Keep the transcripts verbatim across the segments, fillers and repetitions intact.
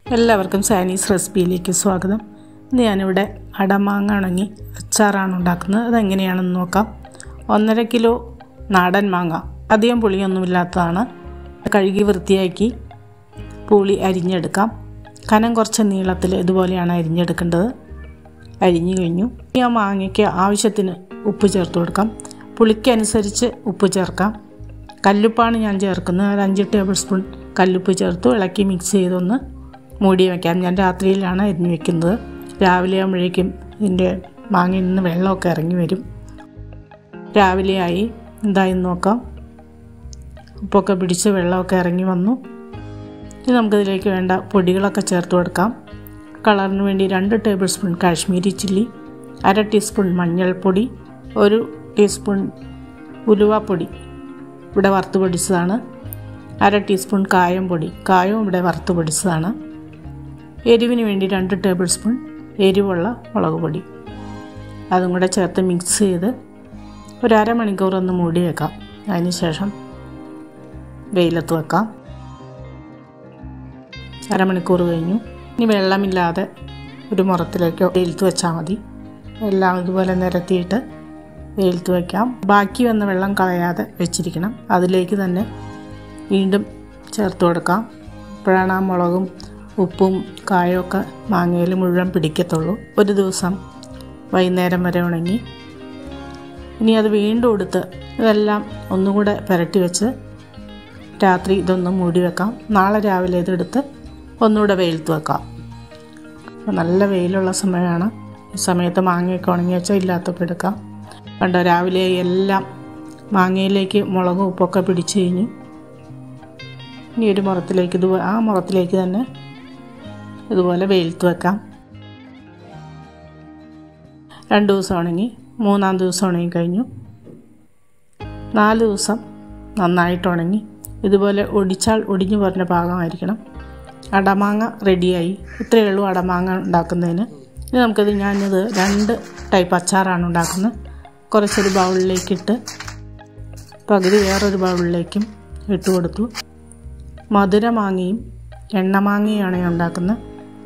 എല്ലാവർക്കും സാനീസ് റെസിപ്പിയിലേക്ക് സ്വാഗതം. ഇന്ന് ഞാനിവിടെ അടമാങ്ങ ഉണങ്ങി അച്ചാറാണ് ഉണ്ടാക്കുന്നത്. അതെങ്ങനെയാണെന്ന് നോക്കാം. ഒന്നര കിലോ നാടൻ മാങ്ങ, അധികം പുളിയൊന്നുമില്ലാത്തതാണ്. കഴുകി വൃത്തിയാക്കി പുളി അരിഞ്ഞെടുക്കാം. കനം കുറച്ച് നീളത്തിൽ ഇതുപോലെയാണ് അരിഞ്ഞെടുക്കേണ്ടത്. അരിഞ്ഞു കഴിഞ്ഞു. ഈ ആ മാങ്ങയ്ക്ക് ആവശ്യത്തിന് ഉപ്പ് ചേർത്ത് കൊടുക്കാം. പുളിക്കനുസരിച്ച് ഉപ്പ് ചേർക്കാം. കല്ലുപ്പാണ് ഞാൻ ചേർക്കുന്നത്. ഒരു അഞ്ച് ടേബിൾ സ്പൂൺ കല്ലുപ്പ് ചേർത്തു ഇളക്കി മിക്സ് ചെയ്തൊന്ന് മൂടി വയ്ക്കാം. ഞാൻ രാത്രിയിലാണ് അരിഞ്ഞു വയ്ക്കുന്നത്. രാവിലെ ആകുമ്പോഴേക്കും ഇതിൻ്റെ മാങ്ങയിൽ നിന്ന് വെള്ളമൊക്കെ ഇറങ്ങി വരും. രാവിലെ ആയി, എന്തായെന്ന് നോക്കാം. ഉപ്പൊക്കെ പിടിച്ച് വെള്ളമൊക്കെ ഇറങ്ങി വന്നു. ഇനി നമുക്കിതിലേക്ക് വേണ്ട പൊടികളൊക്കെ ചേർത്ത് കൊടുക്കാം. കളറിന് വേണ്ടി രണ്ട് ടേബിൾ സ്പൂൺ കാശ്മീരി ചില്ലി, അര ടീസ്പൂൺ മഞ്ഞൾപ്പൊടി, ഒരു ടീസ്പൂൺ ഉലുവാപ്പൊടി ഇവിടെ വറുത്ത് പൊടിച്ചതാണ്, അര ടീസ്പൂൺ കായം പൊടി, കായവും ഇവിടെ വറുത്ത് പൊടിച്ചതാണ്. എരിവിന് വേണ്ടി രണ്ട് ടേബിൾ സ്പൂൺ എരിവുള്ള മുളക് പൊടി, അതും കൂടെ ചേർത്ത് മിക്സ് ചെയ്ത് ഒരു അരമണിക്കൂർ ഒന്ന് മൂടി വെക്കാം. അതിന് ശേഷം വെയിലത്ത് വെക്കാം. അരമണിക്കൂർ കഴിഞ്ഞു. ഇനി വെള്ളമില്ലാതെ ഒരു മുറത്തിലേക്കോ വെയിലത്ത് വെച്ചാൽ മതി. എല്ലാം ഇതുപോലെ നിരത്തിയിട്ട് വെയിലത്ത് വയ്ക്കാം. ബാക്കി വന്ന വെള്ളം കളയാതെ വെച്ചിരിക്കണം. അതിലേക്ക് തന്നെ വീണ്ടും ചേർത്ത് കൊടുക്കാം. അപ്പോഴാണ് ആ മുളകും ഉപ്പും കായമൊക്കെ മാങ്ങയിൽ മുഴുവൻ പിടിക്കത്തുള്ളൂ. ഒരു ദിവസം വൈകുന്നേരം വരെ ഉണങ്ങി. ഇനി അത് വീണ്ടും എടുത്ത് ഇതെല്ലാം ഒന്നുകൂടെ പുരട്ടി വെച്ച് രാത്രി ഇതൊന്ന് മൂടി വെക്കാം. നാളെ രാവിലെ ഇതെടുത്ത് ഒന്നുകൂടെ വെയിലത്ത് വെക്കാം. അപ്പോൾ നല്ല വെയിലുള്ള സമയമാണ്. ഈ സമയത്ത് മാങ്ങയൊക്കെ ഉണങ്ങി വെച്ചാൽ ഇല്ലാത്തപ്പോൾ എടുക്കാം. കണ്ടോ, രാവിലെ എല്ലാം മാങ്ങയിലേക്ക് മുളകും ഉപ്പൊക്കെ പിടിച്ച് കഴിഞ്ഞു. ഇനി ഒരു മുറത്തിലേക്ക് ഇതുപോലെ ആ മുറത്തിലേക്ക് തന്നെ ഇതുപോലെ വെയിലത്ത് വെക്കാം. രണ്ട് ദിവസം ഉണങ്ങി. മൂന്നാം ദിവസം ഉണങ്ങി കഴിഞ്ഞു. നാല് ദിവസം നന്നായിട്ട് ഉണങ്ങി. ഇതുപോലെ ഒടിച്ചാൽ ഒടിഞ്ഞു പറഞ്ഞ പാകമായിരിക്കണം. അടമാങ്ങ റെഡിയായി. ഇത്രയേ ഉള്ളൂ അടമാങ്ങ ഉണ്ടാക്കുന്നതിന്. ഇനി നമുക്കത് ഞാനിത് രണ്ട് ടൈപ്പ് അച്ചാറാണ് ഉണ്ടാക്കുന്നത്. കുറച്ചൊരു ബൗളിലേക്കിട്ട് പകുതി വേറൊരു ബൗളിലേക്കും ഇട്ട് കൊടുത്തു. മധുരമാങ്ങയും എണ്ണമാങ്ങയാണ് ഞാൻ ഉണ്ടാക്കുന്നത്.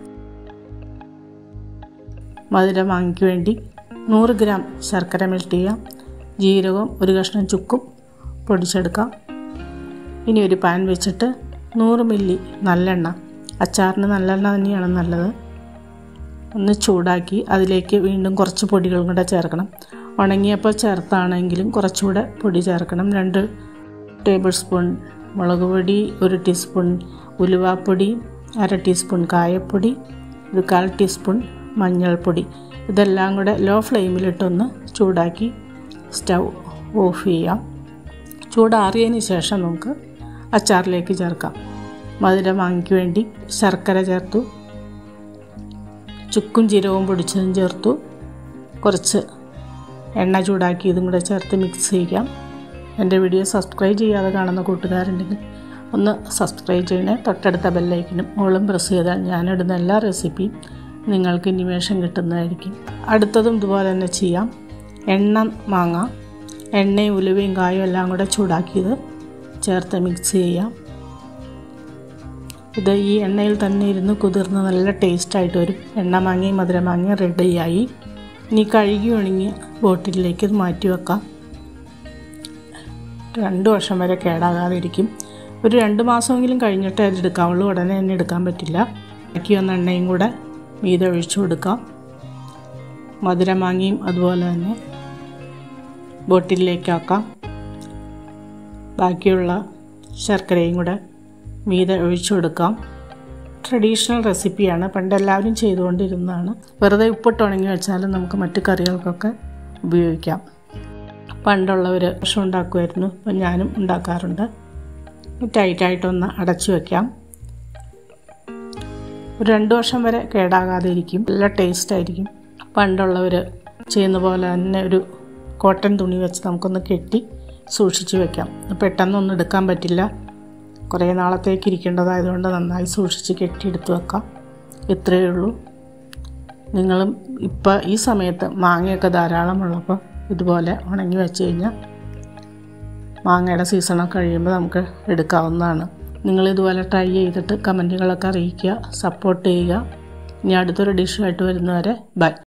മധുരമാങ്ങയ്ക്ക് വേണ്ടി നൂറ് ഗ്രാം ശർക്കര മെൽറ്റ് ചെയ്യാം. ജീരകവും ഒരു കഷ്ണം ചുക്കും പൊടിച്ചെടുക്കാം. ഇനി ഒരു പാൻ വെച്ചിട്ട് നൂറ് മില്ലി നല്ലെണ്ണ, അച്ചാറിന് നല്ലെണ്ണ തന്നെയാണ് നല്ലത്, ഒന്ന് ചൂടാക്കി അതിലേക്ക് വീണ്ടും കുറച്ച് പൊടികളും കൂടെ ചേർക്കണം. ഉണങ്ങിയപ്പോൾ ചേർത്താണെങ്കിലും കുറച്ചുകൂടെ പൊടി ചേർക്കണം. രണ്ട് ടേബിൾ സ്പൂൺ മുളക് പൊടി, ഒരു ടീസ്പൂൺ ഉലുവാപ്പൊടി, അര ടീസ്പൂൺ കായപ്പൊടി, ഒരു കാൽ ടീസ്പൂൺ മഞ്ഞൾപ്പൊടി. ഇതെല്ലാം കൂടെ ലോ ഫ്ലെയിമിലിട്ടൊന്ന് ചൂടാക്കി സ്റ്റൗ ഓഫ് ചെയ്യാം. ചൂടാറിയതിന് ശേഷം നമുക്ക് അച്ചാറിലേക്ക് ചേർക്കാം. മധുരമാങ്ങയ്ക്ക് വേണ്ടി ശർക്കര ചേർത്തു, ചുക്കും ജീരകവും പൊടിച്ചതും ചേർത്തു, കുറച്ച് എണ്ണ ചൂടാക്കി ഇതും കൂടെ ചേർത്ത് മിക്സ് ചെയ്യാം. എൻ്റെ വീഡിയോ സബ്സ്ക്രൈബ് ചെയ്യാതെ കാണുന്ന കൂട്ടുകാരുണ്ടെങ്കിൽ ഒന്ന് സബ്സ്ക്രൈബ് ചെയ്യണേ. തൊട്ടടുത്ത ബെല്ലൈക്കനും ഓളും പ്രസ് ചെയ്താൽ ഞാനിടുന്ന എല്ലാ റെസിപ്പിയും നിങ്ങൾക്ക് ഇനിമേഷൻ കിട്ടുന്നതായിരിക്കും. അടുത്തതും ഇതുപോലെ തന്നെ ചെയ്യാം. എണ്ണ മാങ്ങ, എണ്ണയും ഉലുവയും കായും എല്ലാം കൂടെ ചൂടാക്കിയത് ചേർത്ത് മിക്സ് ചെയ്യാം. ഇത് ഈ എണ്ണയിൽ തന്നെ ഇരുന്ന് കുതിർന്ന് നല്ല ടേസ്റ്റായിട്ട് വരും. എണ്ണ മാങ്ങയും മധുരമാങ്ങയും റെഡിയായി. ഇനി കഴുകി ഉണങ്ങിയ ബോട്ടിലേക്ക് ഇത് മാറ്റി വെക്കാം. രണ്ട് വർഷം വരെ കേടാകാതെ ഇരിക്കും. ഒരു രണ്ട് മാസമെങ്കിലും കഴിഞ്ഞിട്ട് അത് എടുക്കാവുള്ളൂ. ഉടനെ തന്നെ എടുക്കാൻ പറ്റില്ല. ബാക്കി വന്ന എണ്ണയും കൂടെ മീതെ ഒഴിച്ചു കൊടുക്കാം. മധുരമാങ്ങയും അതുപോലെ തന്നെ ബോട്ടിലേക്കാക്കാം. ബാക്കിയുള്ള ശർക്കരയും കൂടെ മീതെ ഒഴിച്ചു കൊടുക്കാം. ട്രഡീഷണൽ റെസിപ്പിയാണ്. പണ്ട് എല്ലാവരും ചെയ്തുകൊണ്ടിരുന്നതാണ്. വെറുതെ ഉപ്പിട്ട് ഉണങ്ങി വെച്ചാലും നമുക്ക് മറ്റു കറികൾക്കൊക്കെ ഉപയോഗിക്കാം. പണ്ടുള്ളവർ ഭക്ഷണം ഉണ്ടാക്കുമായിരുന്നു. അപ്പം ഞാനും ഉണ്ടാക്കാറുണ്ട്. ടൈറ്റായിട്ടൊന്ന് അടച്ചു വയ്ക്കാം. ഒരു രണ്ട് വർഷം വരെ കേടാകാതെ ഇരിക്കും. നല്ല ടേസ്റ്റായിരിക്കും. പണ്ടുള്ളവർ ചെയ്യുന്ന പോലെ തന്നെ ഒരു കോട്ടൺ തുണി വെച്ച് നമുക്കൊന്ന് കെട്ടി സൂക്ഷിച്ച് വയ്ക്കാം. പെട്ടെന്നൊന്നും എടുക്കാൻ പറ്റില്ല. കുറേ നാളത്തേക്ക് ഇരിക്കേണ്ടതായതുകൊണ്ട് നന്നായി സൂക്ഷിച്ച് കെട്ടിയെടുത്ത് വെക്കാം. ഇത്രയേ ഉള്ളൂ. നിങ്ങളും ഇപ്പോൾ ഈ സമയത്ത് മാങ്ങയൊക്കെ ധാരാളമുള്ളപ്പോൾ ഇതുപോലെ ഉണങ്ങി വെച്ച് കഴിഞ്ഞാൽ മാങ്ങയുടെ സീസണൊക്കെ കഴിയുമ്പോൾ നമുക്ക് എടുക്കാവുന്നതാണ്. നിങ്ങളിതുപോലെ ട്രൈ ചെയ്തിട്ട് കമൻറ്റുകളൊക്കെ അറിയിക്കുക, സപ്പോർട്ട് ചെയ്യുക. ഇനി അടുത്തൊരു ഡിഷുമായിട്ട് വരുന്നവരെ ബൈ.